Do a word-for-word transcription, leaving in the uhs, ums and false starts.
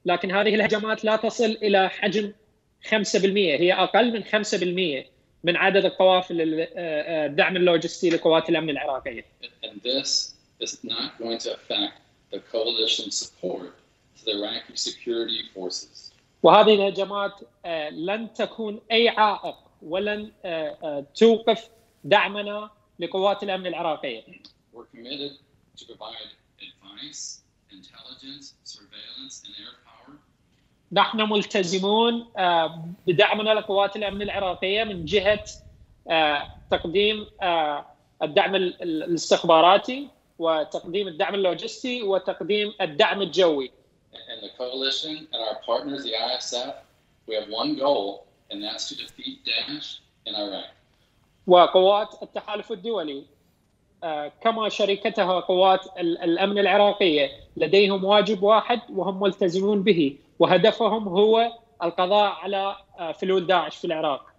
لكن هذه الهجمات لا تصل إلى حجم خمسة بالمئة، هي أقل من خمسة بالمئة من عدد القوافل الدعم اللوجستي لقوات الأمن العراقية. And this is not going to affect the coalition support to the Iraqi security forces. وهذه الهجمات لن تكون أي عائق ولن توقف دعمنا لقوات الأمن العراقية. We're committed to provide advice, intelligence, surveillance, and air power. نحن ملتزمون بدعمنا لقوات الأمن العراقية من جهة تقديم الدعم الاستخباراتي وتقديم الدعم اللوجستي وتقديم الدعم الجوي. And the coalition and our partners, the I S F, we have one goal, and that's to defeat Daesh in Iraq. وقوات التحالف الدولي كما شركتها قوات الأمن العراقية لديهم واجب واحد وهم ملتزمون به، وهدفهم هو القضاء على فلول داعش في العراق.